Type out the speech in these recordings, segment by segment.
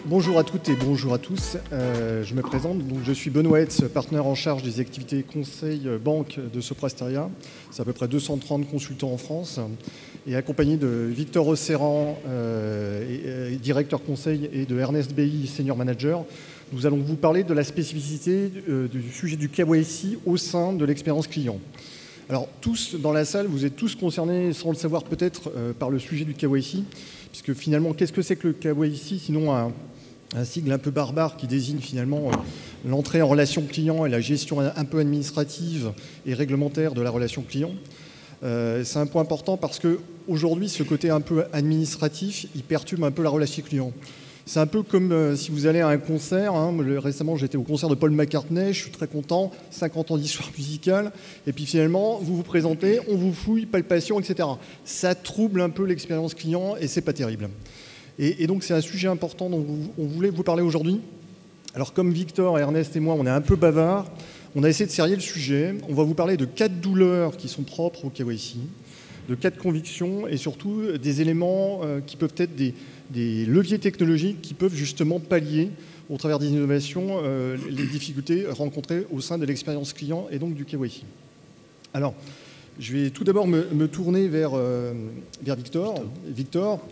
Bonjour à toutes et bonjour à tous. Je me présente. Donc, je suis Benoît Hetz, partenaire en charge des activités conseil banque de Soprasteria. C'est à peu près 230 consultants en France. Et accompagné de Victor Osseran, directeur conseil, et de Ernest Bailly, senior manager, nous allons vous parler de la spécificité du sujet du KYC au sein de l'expérience client. Alors, tous dans la salle, vous êtes tous concernés, sans le savoir peut-être, par le sujet du KYC, puisque finalement, qu'est-ce que c'est que le KYC, sinon un sigle un peu barbare qui désigne finalement l'entrée en relation client et la gestion un peu administrative et réglementaire de la relation client. C'est un point important parce qu'aujourd'hui, ce côté un peu administratif, il perturbe un peu la relation client. C'est un peu comme si vous allez à un concert. Récemment, j'étais au concert de Paul McCartney, je suis très content, 50 ans d'histoire musicale. Et puis finalement, vous vous présentez, on vous fouille, palpation, etc. Ça trouble un peu l'expérience client et c'est pas terrible. Et donc, c'est un sujet important dont on voulait vous parler aujourd'hui. Alors, comme Victor, Ernest et moi, on est un peu bavards, on a essayé de serrer le sujet. On va vous parler de 4 douleurs qui sont propres au KYC, de 4 convictions et surtout des éléments qui peuvent être des leviers technologiques qui peuvent justement pallier, au travers des innovations, les difficultés rencontrées au sein de l'expérience client et donc du KYC. Alors, je vais tout d'abord me tourner vers Victor. Victor,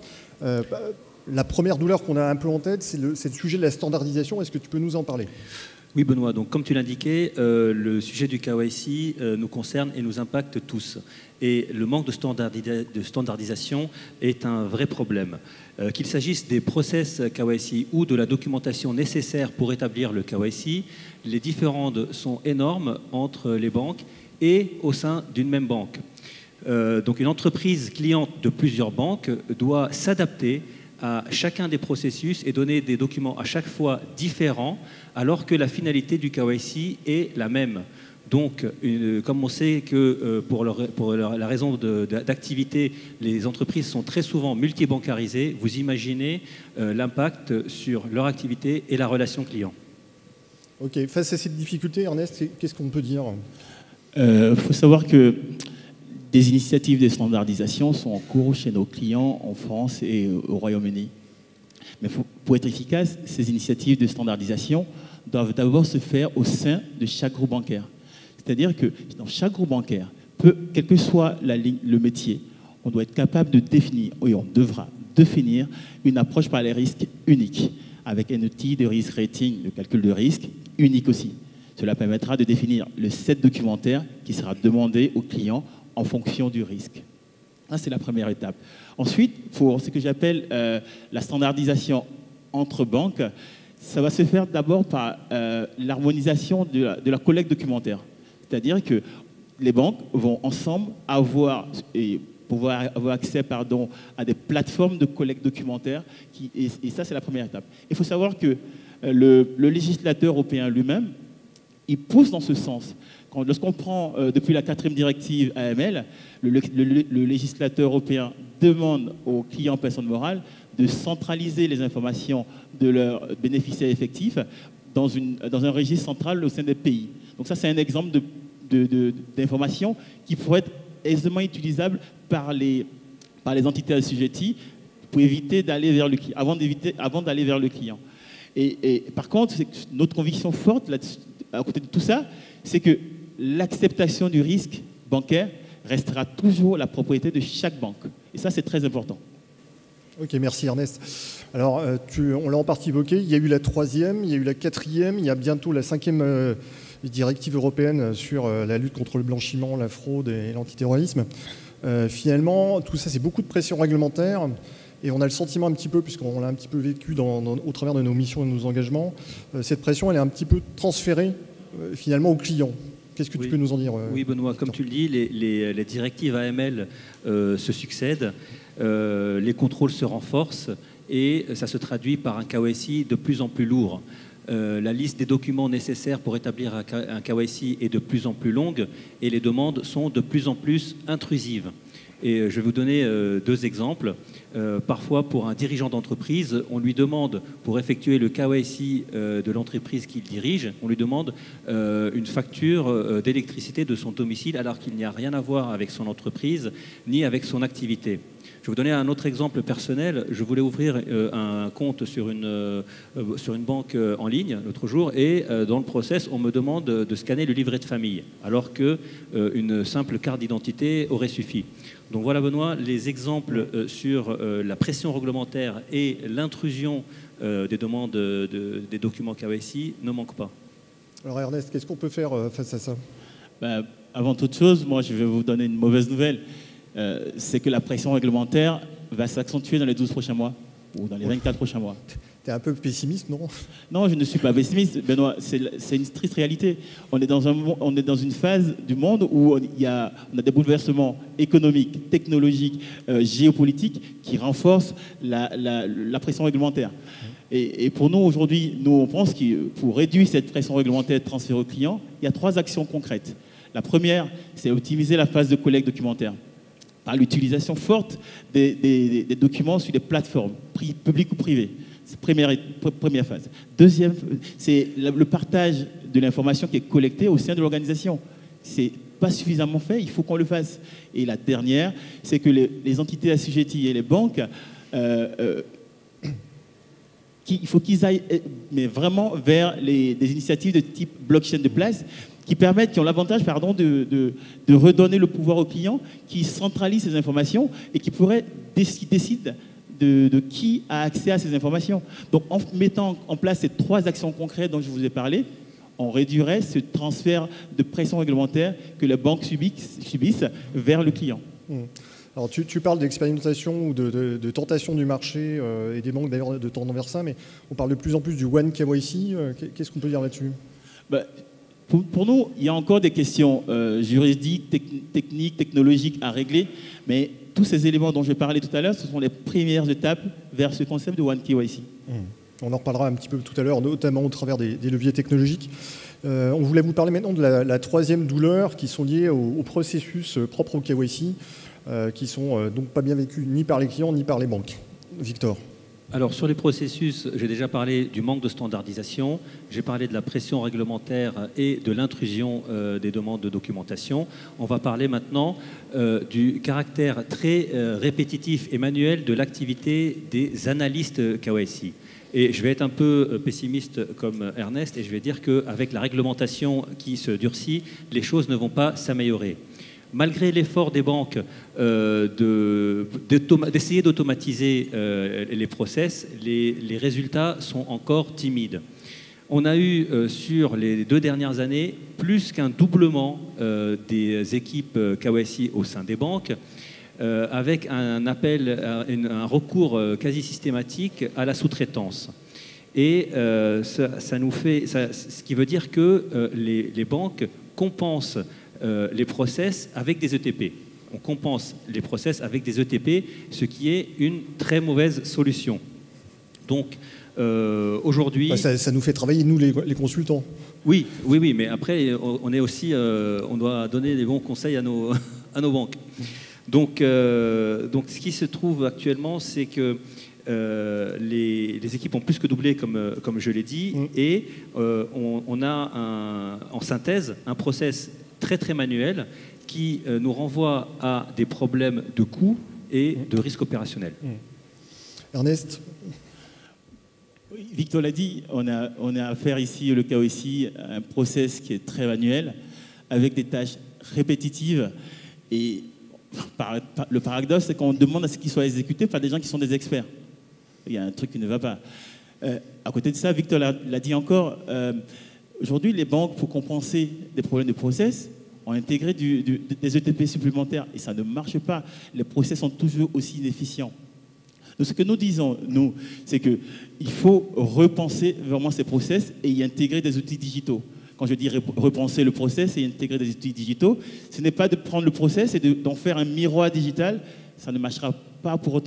la première douleur qu'on a un peu en tête, c'est le sujet de la standardisation. Est-ce que tu peux nous en parler ? Oui, Benoît. Donc, comme tu l'indiquais, le sujet du KYC nous concerne et nous impacte tous. Et le manque de standardisation est un vrai problème. Qu'il s'agisse des process KYC ou de la documentation nécessaire pour établir le KYC, les différences sont énormes entre les banques et au sein d'une même banque. Donc, une entreprise cliente de plusieurs banques doit s'adapter à chacun des processus et donner des documents à chaque fois différents, alors que la finalité du KYC est la même. Donc, comme on sait que pour la raison d'activité, les entreprises sont très souvent multibancarisées, vous imaginez l'impact sur leur activité et la relation client. Ok, face à cette difficulté, Ernest, qu'est-ce qu'on peut dire ? Faut savoir que des initiatives de standardisation sont en cours chez nos clients en France et au Royaume-Uni. Mais pour être efficace, ces initiatives de standardisation doivent d'abord se faire au sein de chaque groupe bancaire. C'est-à-dire que dans chaque groupe bancaire, quel que soit le métier, on doit être capable de définir, et on devra définir une approche par les risques unique, avec un outil de risk rating, le calcul de risque, unique aussi. Cela permettra de définir le set documentaire qui sera demandé aux clients en fonction du risque. Ça, c'est la première étape. Ensuite, pour ce que j'appelle la standardisation entre banques, ça va se faire d'abord par l'harmonisation de la collecte documentaire. C'est-à-dire que les banques vont ensemble pouvoir avoir accès à des plateformes de collecte documentaire. Et ça, c'est la première étape. Il faut savoir que le législateur européen lui-même, il pousse dans ce sens. Lorsqu'on prend depuis la 4e directive AML, le législateur européen demande aux clients personnes morales de centraliser les informations de leurs bénéficiaires effectifs dans un registre central au sein des pays. Donc ça, c'est un exemple d'information qui pourrait être aisément utilisable par les entités assujetties pour éviter d'aller vers le client, avant d'aller vers le client. Et par contre, notre conviction forte à côté de tout ça, c'est que l'acceptation du risque bancaire restera toujours la propriété de chaque banque. Et ça, c'est très important. Ok, merci Ernest. Alors, on l'a en partie évoqué, il y a eu la 3e, il y a eu la 4e, il y a bientôt la 5e directive européenne sur la lutte contre le blanchiment, la fraude et l'antiterrorisme. Finalement, tout ça, c'est beaucoup de pression réglementaire. Et on a le sentiment un petit peu, puisqu'on l'a un petit peu vécu au travers de nos missions et de nos engagements, cette pression, elle est un petit peu transférée finalement aux clients. Qu'est-ce que tu peux nous en dire ? Oui, Benoît, comme tu le dis, les directives AML se succèdent, les contrôles se renforcent et ça se traduit par un KYC de plus en plus lourd. La liste des documents nécessaires pour établir un KYC est de plus en plus longue et les demandes sont de plus en plus intrusives. Et je vais vous donner deux exemples. Parfois, pour un dirigeant d'entreprise, on lui demande, pour effectuer le KYC de l'entreprise qu'il dirige, on lui demande une facture d'électricité de son domicile alors qu'il n'y a rien à voir avec son entreprise ni avec son activité. Je vais vous donner un autre exemple personnel. Je voulais ouvrir un compte sur une banque en ligne l'autre jour et dans le process, on me demande de scanner le livret de famille alors qu'une simple carte d'identité aurait suffi. Donc voilà Benoît, les exemples sur la pression réglementaire et l'intrusion des demandes des documents KYC ne manquent pas. Alors Ernest, qu'est-ce qu'on peut faire face à ça? Avant toute chose, moi je vais vous donner une mauvaise nouvelle. C'est que la pression réglementaire va s'accentuer dans les 12 prochains mois ou dans les 24 prochains mois. Tu es un peu pessimiste, non? Non, je ne suis pas pessimiste, Benoît. C'est une triste réalité. On est dans une phase du monde où on a des bouleversements économiques, technologiques, géopolitiques qui renforcent la pression réglementaire. Et pour nous, aujourd'hui, on pense que pour réduire cette pression réglementaire de transfert aux clients, il y a 3 actions concrètes. La première, c'est optimiser la phase de collecte documentaire par l'utilisation forte des documents sur des plateformes, publiques ou privées. C'est première phase. Deuxième, c'est le partage de l'information qui est collectée au sein de l'organisation. C'est pas suffisamment fait, il faut qu'on le fasse. Et la dernière, c'est que les entités assujetties et les banques, il faut qu'ils aillent mais vraiment vers des initiatives de type blockchain de place qui ont l'avantage de redonner le pouvoir aux clients, qui centralisent ces informations et qui décident de qui a accès à ces informations. Donc en mettant en place ces 3 actions concrètes dont je vous ai parlé, on réduirait ce transfert de pression réglementaire que les banques subissent vers le client. Alors tu parles d'expérimentation ou de tentation du marché et des banques d'ailleurs de tendre vers ça, mais on parle de plus en plus du One KYC. Qu'est-ce qu'on peut dire là-dessus? Pour nous, il y a encore des questions juridiques, techniques, technologiques à régler, mais tous ces éléments dont je parlais tout à l'heure, ce sont les premières étapes vers ce concept de One KYC. On en reparlera un petit peu tout à l'heure, notamment au travers des leviers technologiques. On voulait vous parler maintenant de la troisième douleur qui sont liées au processus propre au KYC, qui sont donc pas bien vécus ni par les clients ni par les banques. Victor. Alors sur les processus, j'ai déjà parlé du manque de standardisation, j'ai parlé de la pression réglementaire et de l'intrusion des demandes de documentation. On va parler maintenant du caractère très répétitif et manuel de l'activité des analystes KYC. Et je vais être un peu pessimiste comme Ernest et je vais dire qu'avec la réglementation qui se durcit, les choses ne vont pas s'améliorer. Malgré l'effort des banques d'essayer d'automatiser les process, les résultats sont encore timides. On a eu sur les 2 dernières années plus qu'un doublement des équipes KYC au sein des banques, avec un recours quasi systématique à la sous-traitance. Et ce qui veut dire que les banques compensent les process avec des ETP. On compense les process avec des ETP, ce qui est une très mauvaise solution. Donc, aujourd'hui... Ça nous fait travailler, nous, les consultants. Oui, mais après, on doit donner des bons conseils à nos banques. Donc, ce qui se trouve actuellement, c'est que les équipes ont plus que doublé, comme je l'ai dit, et on a en synthèse un process très très manuel qui nous renvoie à des problèmes de coûts et de risques opérationnels. Ernest? Victor l'a dit, on a affaire ici, le KYC, à un process qui est très manuel, avec des tâches répétitives. Et le paradoxe, c'est qu'on demande à ce qu'ils soient exécutés par des gens qui sont des experts. Il y a un truc qui ne va pas. À côté de ça, Victor l'a dit encore, aujourd'hui, les banques, pour compenser des problèmes de process, ont intégré des ETP supplémentaires et ça ne marche pas. Les process sont toujours aussi inefficients. Donc, ce que nous disons, nous, c'est qu'il faut repenser vraiment ces process et y intégrer des outils digitaux. Quand je dis repenser le process et intégrer des outils digitaux, ce n'est pas de prendre le process et d'en faire un miroir digital, ça ne marchera pas pour autant.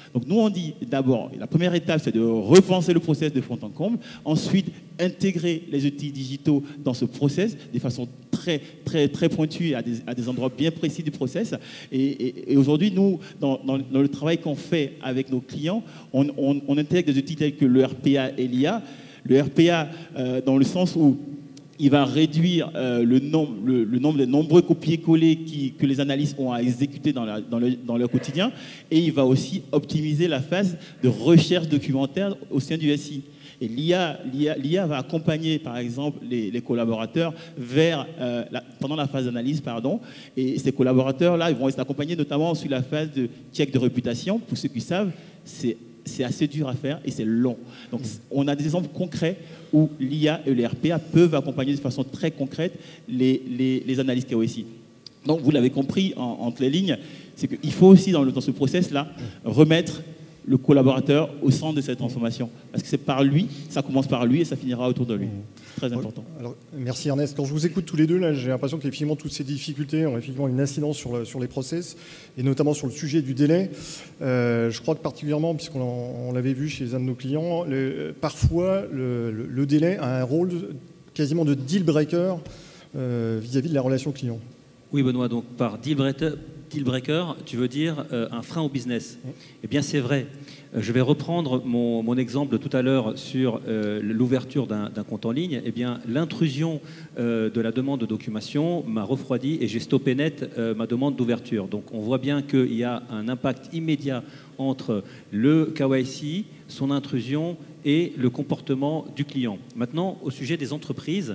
Donc nous, on dit d'abord, la première étape, c'est de repenser le process de fond en comble, ensuite intégrer les outils digitaux dans ce process de façon très, très, très pointue à des endroits bien précis du process. Et aujourd'hui, nous, dans le travail qu'on fait avec nos clients, on intègre des outils tels que le RPA et l'IA. Le RPA, dans le sens où il va réduire le nombre de nombreux copier-coller que les analystes ont à exécuter dans leur quotidien, et il va aussi optimiser la phase de recherche documentaire au sein du SI. Et l'IA va accompagner, par exemple, les collaborateurs pendant la phase d'analyse, et ces collaborateurs-là, ils vont être accompagnés notamment sur la phase de check de réputation. Pour ceux qui savent, c'est assez dur à faire et c'est long. Donc, on a des exemples concrets où l'IA et le RPA peuvent accompagner de façon très concrète les analyses KYC. Donc, vous l'avez compris entre les lignes, c'est qu'il faut aussi, dans ce process-là, remettre le collaborateur au centre de cette transformation. Parce que c'est par lui, ça commence par lui et ça finira autour de lui. Très important. Alors, merci Ernest. Quand je vous écoute tous les deux, là, j'ai l'impression qu'effectivement toutes ces difficultés ont effectivement une incidence sur les process, et notamment sur le sujet du délai. Je crois que particulièrement, puisqu'on l'avait vu chez un de nos clients, parfois le délai a un rôle quasiment de deal breaker vis-à-vis de la relation client. Oui, Benoît, donc par deal breaker, tu veux dire un frein au business. Eh bien, c'est vrai. Je vais reprendre mon exemple de tout à l'heure sur l'ouverture d'un compte en ligne. Eh bien, l'intrusion de la demande de documentation m'a refroidi et j'ai stoppé net ma demande d'ouverture. Donc, on voit bien qu'il y a un impact immédiat entre le KYC, son intrusion et le comportement du client. Maintenant, au sujet des entreprises,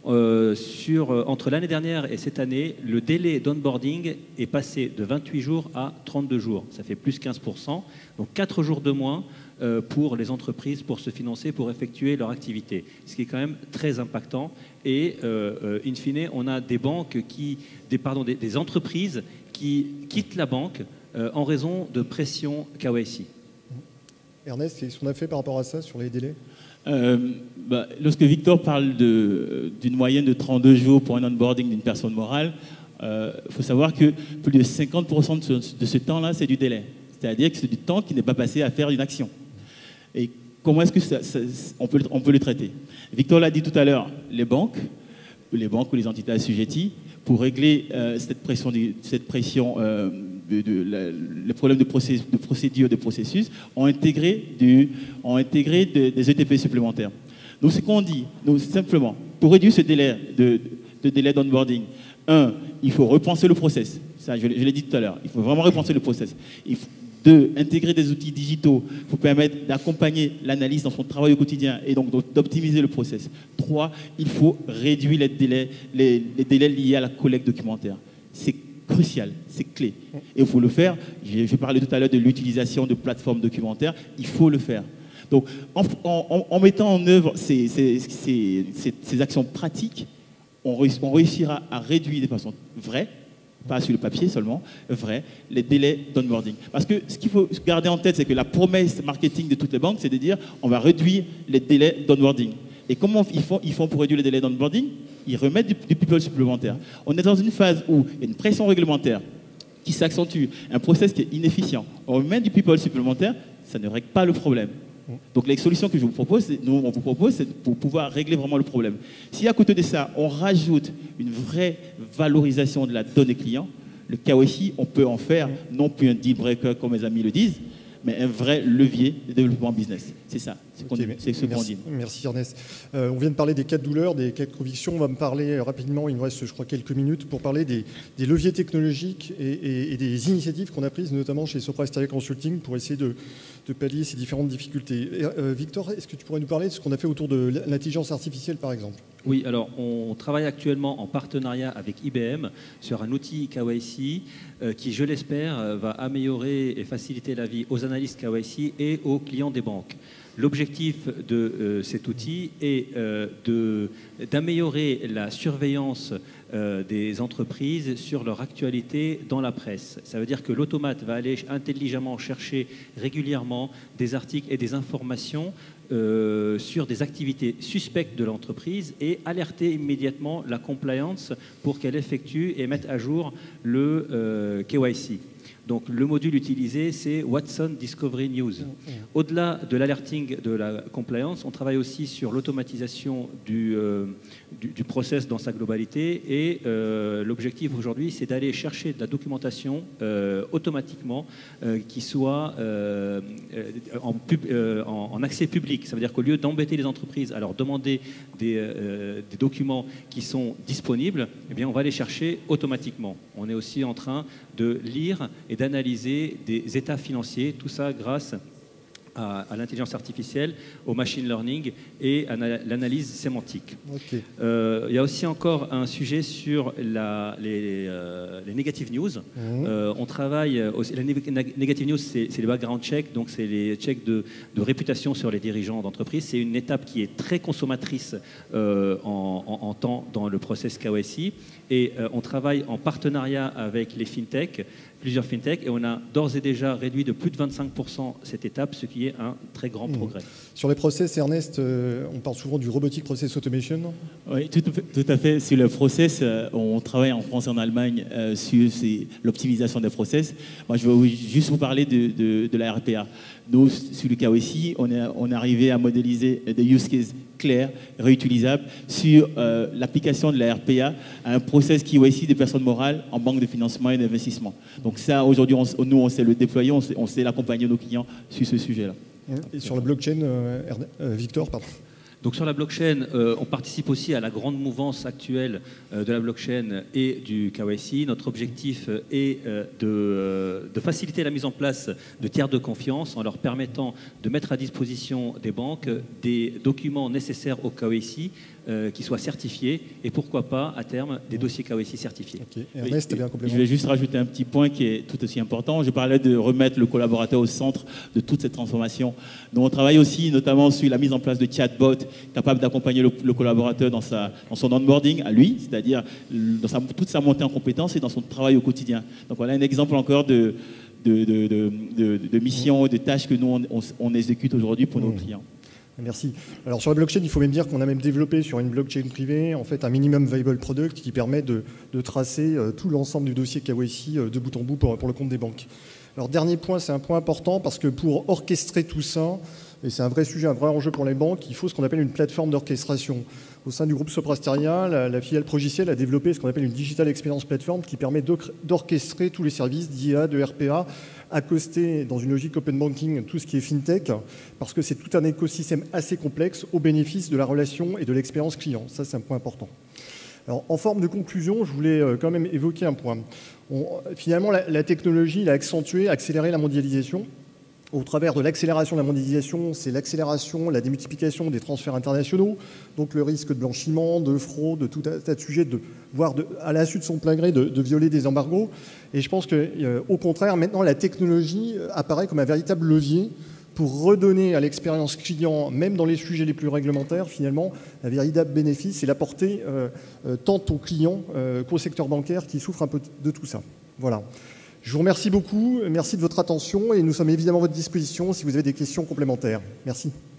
entre l'année dernière et cette année, le délai d'onboarding est passé de 28 jours à 32 jours. Ça fait plus 15%. Donc 4 jours de moins pour les entreprises pour se financer, pour effectuer leur activité. Ce qui est quand même très impactant. Et in fine, on a des banques des entreprises qui quittent la banque en raison de pression KYC. Ernest, qu'est-ce qu'on a fait par rapport à ça sur les délais ? Lorsque Victor parle d'une moyenne de 32 jours pour un onboarding d'une personne morale, il faut savoir que plus de 50% de ce temps-là, c'est du délai. C'est-à-dire que c'est du temps qui n'est pas passé à faire une action. Et comment est-ce que on peut le traiter ? Victor l'a dit tout à l'heure, les banques ou les entités assujetties, pour régler cette pression, les problèmes de procédure, de processus, ont intégré des ETP supplémentaires. Donc, ce qu'on dit, simplement, pour réduire ce délai de délai d'onboarding, il faut repenser le process. Ça, je l'ai dit tout à l'heure. Il faut vraiment repenser le process. Deux, intégrer des outils digitaux pour permettre d'accompagner l'analyse dans son travail au quotidien et donc d'optimiser le process. 3, il faut réduire les délais liés à la collecte documentaire. C'est crucial, c'est clé. Et il faut le faire. Je parlais tout à l'heure de l'utilisation de plateformes documentaires. Il faut le faire. Donc, en mettant en œuvre ces actions pratiques, on réussira à réduire de façon vraie, pas sur le papier seulement, vrai, les délais d'onboarding. Parce que ce qu'il faut garder en tête, c'est que la promesse marketing de toutes les banques, c'est de dire on va réduire les délais d'onboarding. Et comment ils font pour réduire les délais d'onboarding ? Ils remettent du people supplémentaire. On est dans une phase où il y a une pression réglementaire qui s'accentue, un process qui est inefficient. On remet du people supplémentaire, ça ne règle pas le problème. Donc les solutions que on vous propose, c'est pour pouvoir régler vraiment le problème. Si à côté de ça, on rajoute une vraie valorisation de la donnée client, le KYC, on peut en faire non plus un deal breaker comme mes amis le disent, mais un vrai levier de développement business. C'est ça, c'est ce qu'on dit. Merci Ernest. On vient de parler des cas de douleur, des cas de conviction. On va me parler rapidement, il nous reste je crois quelques minutes, pour parler des leviers technologiques et des initiatives qu'on a prises, notamment chez Sopra Steria Consulting, pour essayer de pallier ces différentes difficultés. Victor, est-ce que tu pourrais nous parler de ce qu'on a fait autour de l'intelligence artificielle, par exemple ? Oui, alors on travaille actuellement en partenariat avec IBM sur un outil KYC qui, je l'espère, va améliorer et faciliter la vie aux analystes KYC et aux clients des banques. L'objectif de cet outil est d'améliorer la surveillance des entreprises sur leur actualité dans la presse. Ça veut dire que l'automate va aller intelligemment chercher régulièrement des articles et des informations sur des activités suspectes de l'entreprise et alerter immédiatement la compliance pour qu'elle effectue et mette à jour le KYC. Donc le module utilisé, c'est Watson Discovery News. Au-delà de l'alerting de la compliance, on travaille aussi sur l'automatisation du process dans sa globalité. Et l'objectif aujourd'hui, c'est d'aller chercher de la documentation automatiquement qui soit en accès public. Ça veut dire qu'au lieu d'embêter les entreprises à leur demander des documents qui sont disponibles, eh bien, on va les chercher automatiquement. On est aussi en train de lire et d'analyser des états financiers, tout ça grâce à l'intelligence artificielle, au machine learning et à l'analyse sémantique. Okay. Il y a aussi encore un sujet sur les negative news. On travaille aussi, les negative news, c'est les background checks, donc c'est les checks de réputation sur les dirigeants d'entreprise. C'est une étape qui est très consommatrice en temps dans le process KYC. Et on travaille en partenariat avec les fintechs, plusieurs fintechs, et on a d'ores et déjà réduit de plus de 25% cette étape, ce qui est un très grand progrès. Sur les process, Ernest, on parle souvent du robotic process automation. Oui, tout à fait. Sur le process, on travaille en France et en Allemagne sur l'optimisation des process. Moi, je vais juste vous parler de la RPA. Nous, sur le KYC, on est arrivé à modéliser des use cases clairs, réutilisables, sur l'application de la RPA à un process KYC des personnes morales en banque de financement et d'investissement. Donc ça, aujourd'hui, nous, on sait le déployer, on sait l'accompagner nos clients sur ce sujet-là. Et sur la blockchain, Victor, pardon. Donc sur la blockchain, on participe aussi à la grande mouvance actuelle de la blockchain et du KYC. Notre objectif est de faciliter la mise en place de tiers de confiance en leur permettant de mettre à disposition des banques des documents nécessaires au KYC qui soient certifiés et pourquoi pas à terme des dossiers KYC certifiés. Okay. Ernest, bien complément. Je vais juste rajouter un petit point qui est tout aussi important. Je parlais de remettre le collaborateur au centre de toute cette transformation. Donc on travaille aussi notamment sur la mise en place de chatbots capables d'accompagner le collaborateur dans son onboarding à lui, c'est-à-dire dans toute sa montée en compétences et dans son travail au quotidien. Donc voilà un exemple encore de missions, de tâches que nous on exécute aujourd'hui pour nos clients. Merci. Alors sur la blockchain, il faut même dire qu'on a même développé sur une blockchain privée en fait un minimum viable product qui permet de tracer tout l'ensemble du dossier KYC de bout en bout pour le compte des banques. Alors dernier point, c'est un point important parce que pour orchestrer tout ça, et c'est un vrai sujet, un vrai enjeu pour les banques, il faut ce qu'on appelle une plateforme d'orchestration. Au sein du groupe Sopra Steria, la filiale Progiciel a développé ce qu'on appelle une Digital Experience Platform qui permet d'orchestrer tous les services d'IA, de RPA, accoster dans une logique open banking tout ce qui est fintech, parce que c'est tout un écosystème assez complexe au bénéfice de la relation et de l'expérience client. Ça, c'est un point important. Alors, en forme de conclusion, je voulais quand même évoquer un point. Finalement, la technologie a accentué, accéléré la mondialisation. Au travers de l'accélération de la mondialisation, c'est l'accélération, la démultiplication des transferts internationaux, donc le risque de blanchiment, de fraude, de tout un tas de sujets, voire à l'insu de son plein gré, de violer des embargos. Et je pense qu'au contraire, maintenant, la technologie apparaît comme un véritable levier pour redonner à l'expérience client, même dans les sujets les plus réglementaires, finalement, un véritable bénéfice et l'apporter tant aux clients qu'au secteur bancaire qui souffre un peu de tout ça. Voilà. Je vous remercie beaucoup, merci de votre attention et nous sommes évidemment à votre disposition si vous avez des questions complémentaires. Merci.